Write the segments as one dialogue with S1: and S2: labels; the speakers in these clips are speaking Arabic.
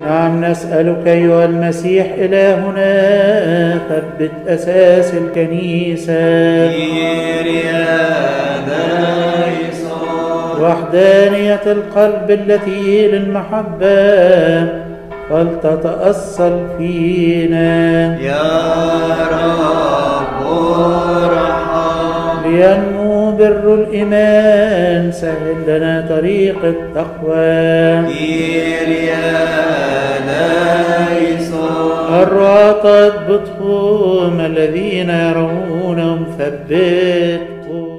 S1: نعم نسألك أيها المسيح إلهنا ثبت أساس الكنيسة وحدانية القلب التي للمحبة فلتتأصل فينا
S2: يا رب ارحم.
S1: لينمو بر الإيمان سهل لنا طريق التقوى الرعاة اضبطهم الذين يرونهم ثبتهم.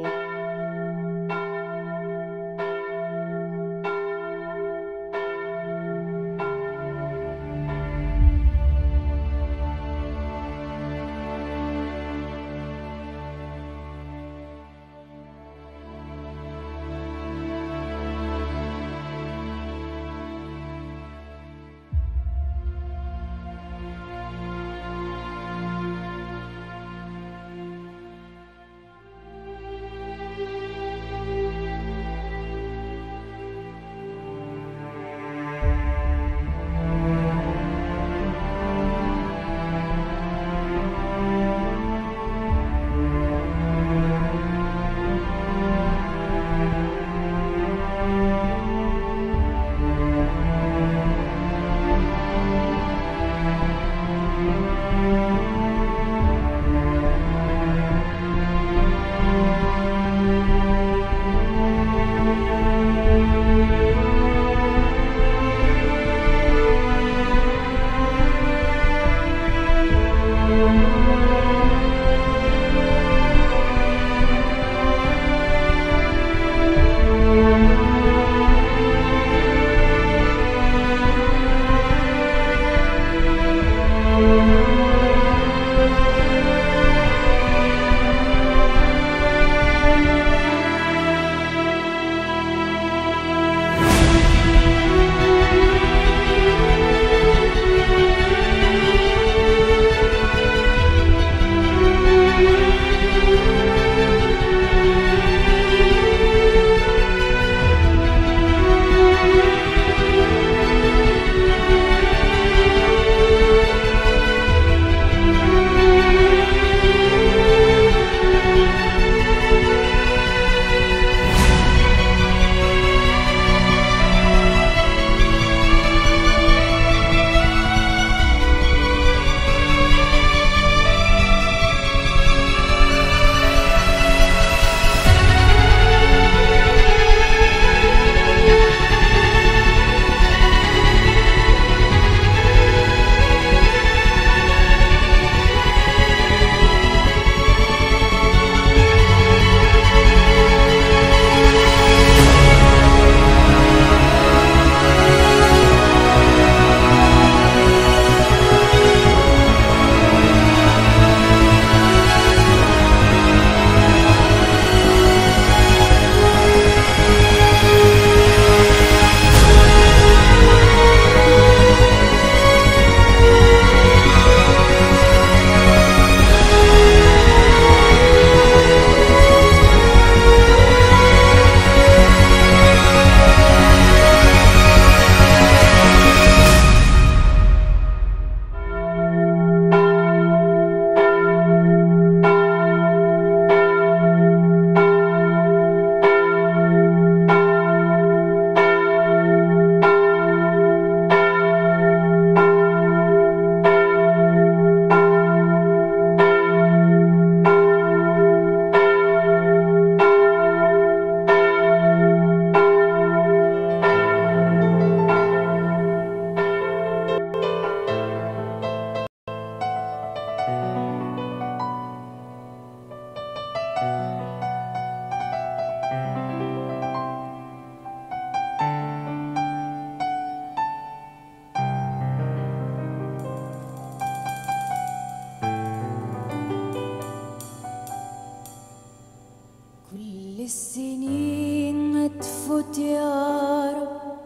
S3: السنين ما تفوت يا رب،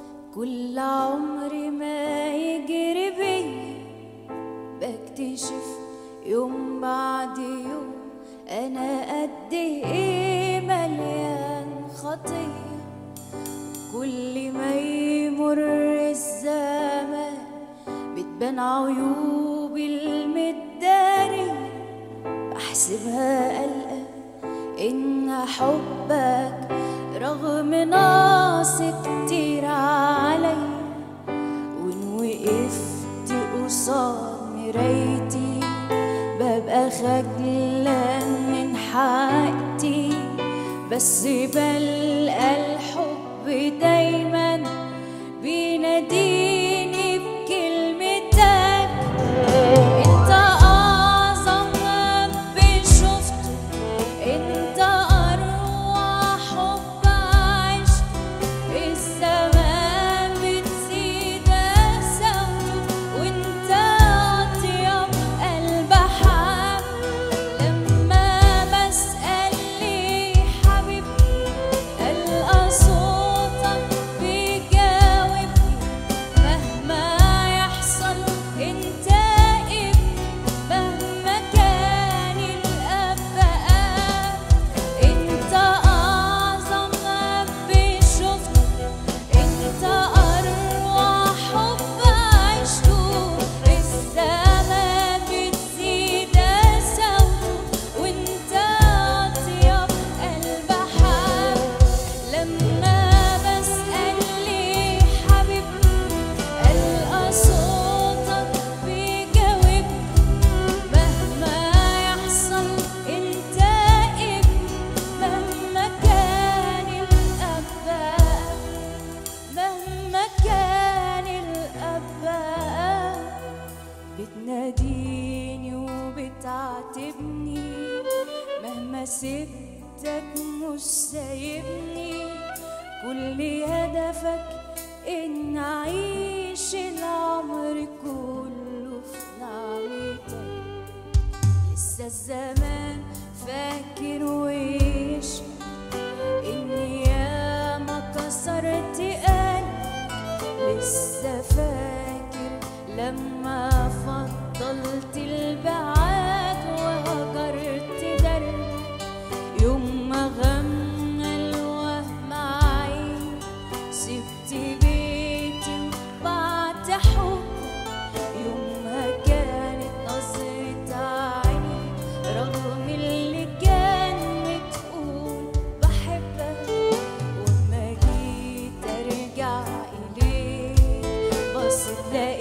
S3: كل عمري ما يجري بيا، بكتشف يوم بعد يوم انا قد ايه مليان خطيه. كل ما يمر الزمان بين عيوبي المدارية بحسبها قلقة إن حبك رغم نقص كتير عليا، وإن وقفت قصاد مرايتي ببقى خجلان من حقتي، بس بلقى الحب دايما بيناديني بكلمتك. انت اعظم رب شفته، انت اروع حب عشت، الزمان بتزيد قساوته وانت اطيب قلب حب. لما بسأل ليه حبيبي ألقى صوتك بيجاوبني، مهما يحصل انت ابني مهما كان الأب بقى. انت أعظم رب شفته، انت أروع حب عشته، السما بتزيد قساوته وانت أطيب قلب حب. لما بسأل ليه حبيبي ألقى صوتك بيجاوبني، مهما يحصل انت ابني مهما كان الأب بقى، مهما كان الأب بقى. بتناديني وبتعاتبني مهما سبتك مش سايبني، كل هدفك إن أعيش العمر كله في نعمتك. لسه الزمان فاكر ويشهد إني ياما كسرت قلبي، لسه فاكر لما فضلت البعاد وهجرت دربي، يوم ما غمى الوهم عيني سبت بيتي وبعت حبي، يومها كانت نظرة عيني رغم اللي كان بتقول بحبك. وما جيت ارجع اليك بصيت لقيت